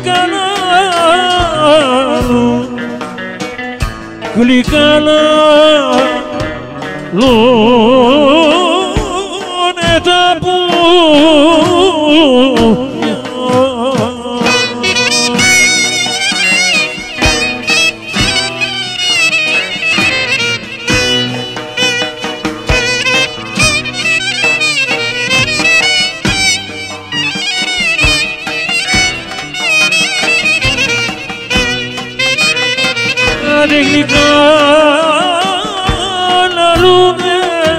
γλυκά λούνε τα πουλιά. Γλυκά λαλούνε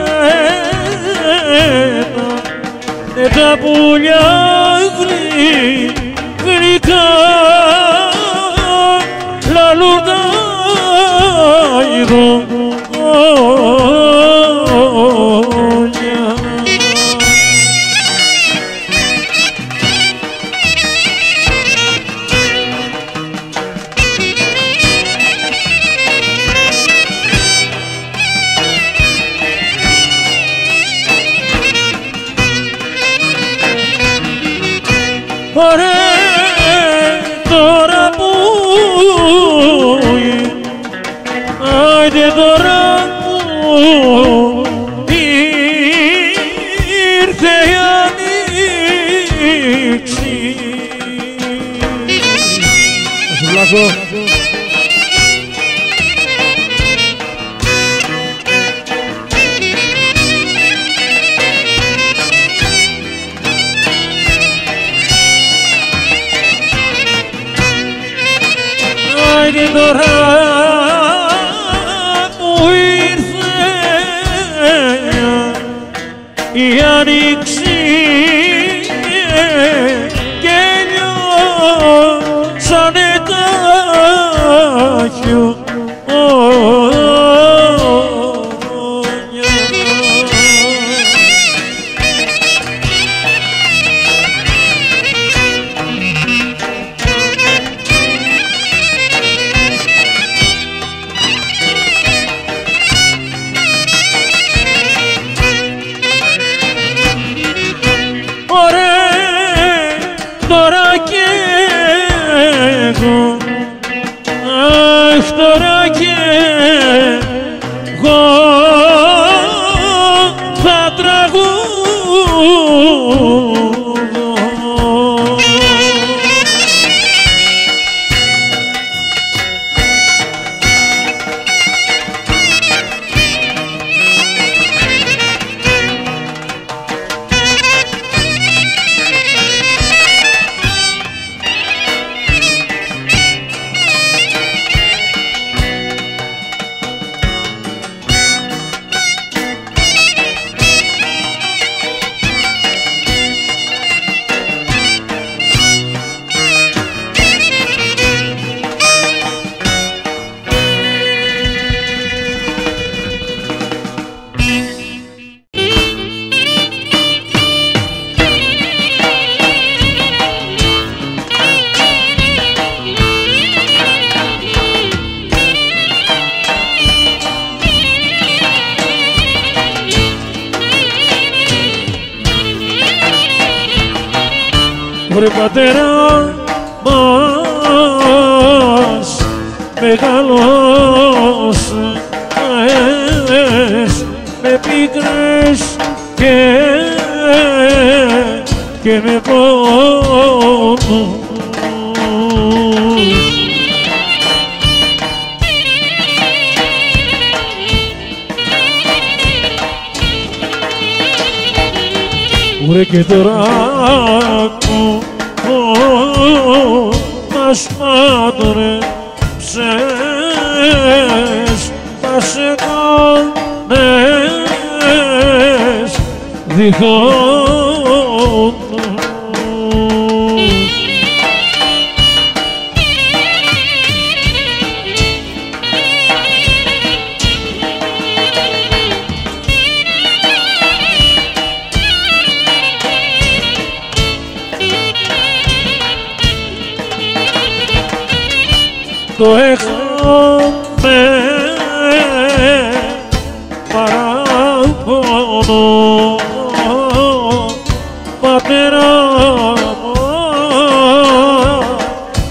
τα πουλιά, γλυκά λαλούν τα ειδωλιά. Ωραία τώρα που άιντε τώρα που ήρθε η άνοιξη. Και τώρα που ήρθε η άνοιξη και λιώσανε τα χιόνια. Τώρα κι εγώ, αχ τώρα κι εγώ θα τραγουδώ. Βρε πατέρα μας μεγαλώσες με πίκρες και με πόνο. Βρε και τώρα μας μάτρεψες, μας έκανες διχόν. Το έχαμε παράπονο, πατέρα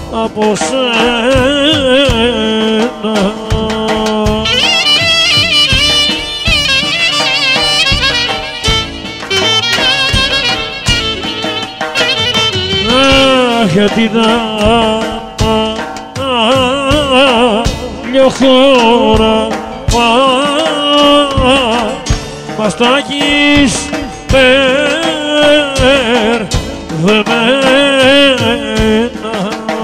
γιατί να λιοχώρα μας τα έχεις μπερδεμένα.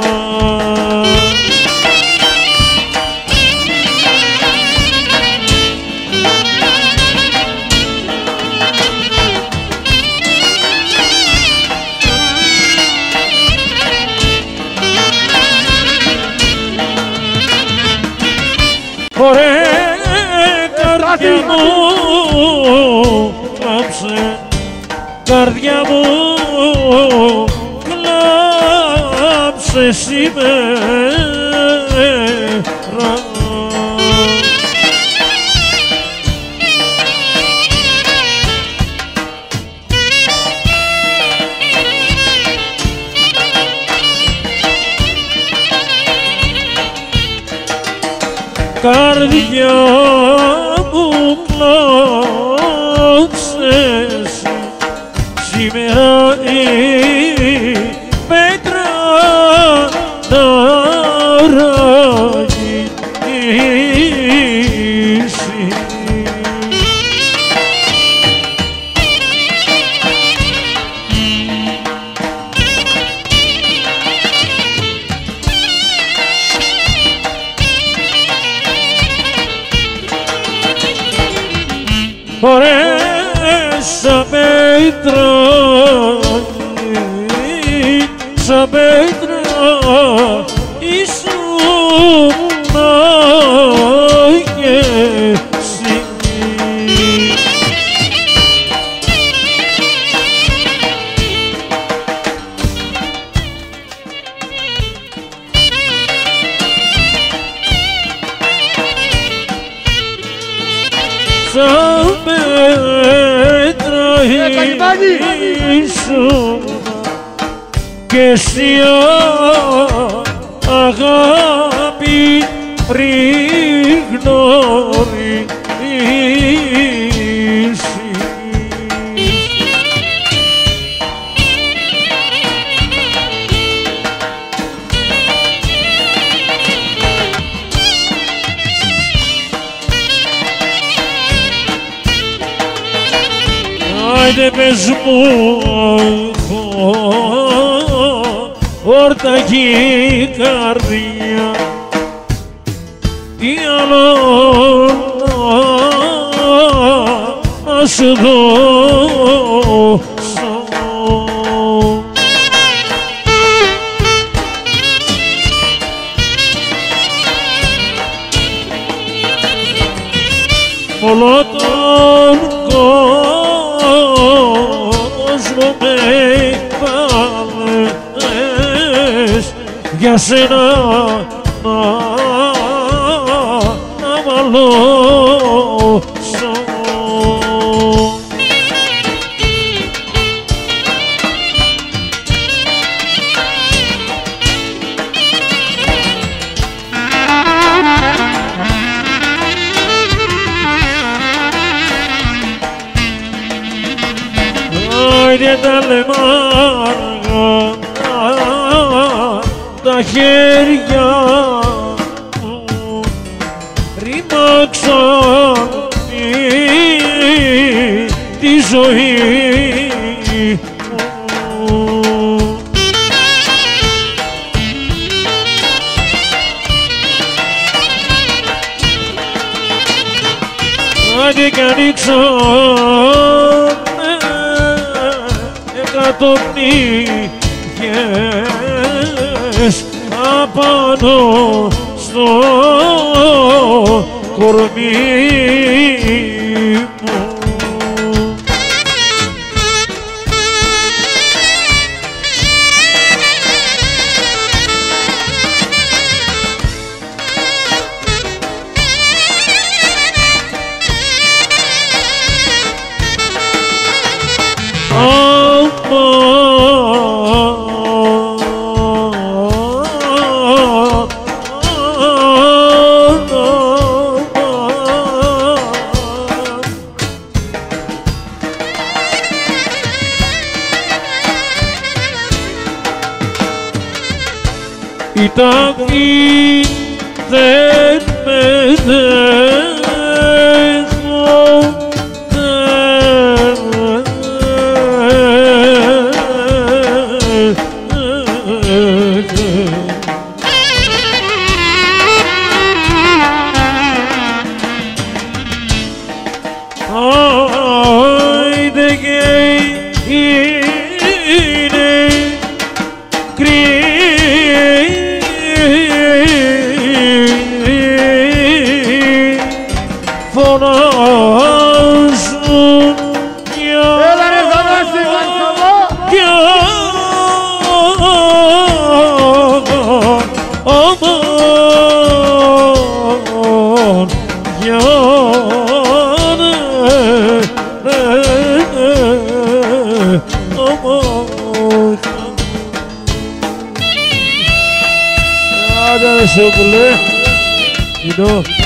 Ωραία καρδιά μου, κλάψε, καρδιά μου, κλάψε σήμερα. Καρδιά μου κλάψες σήμερα η πέτρα να ραγίσει. Σαν πέτρα, σαν πέτρα ήσουν και εσύ. Σαν πέτρα ήσουν και εσύ αγάπη πριν γνωρίσεις. Άιντε πες μου ορτακή καρδιά, τι άλλο να σου δώσω. Όλο τον κόσμο με βάλες για σένα να μαλώσω. Άιντε τα λεμάργα τα χέρια μου ρήμαξαν τη ζωή μου. Άντε κι ανοίξανε εκατοπνίγες απάνω στο κορμί μου. η τάξη δεν με δέχω. Άιντε και είναι φωνάζουν για you know.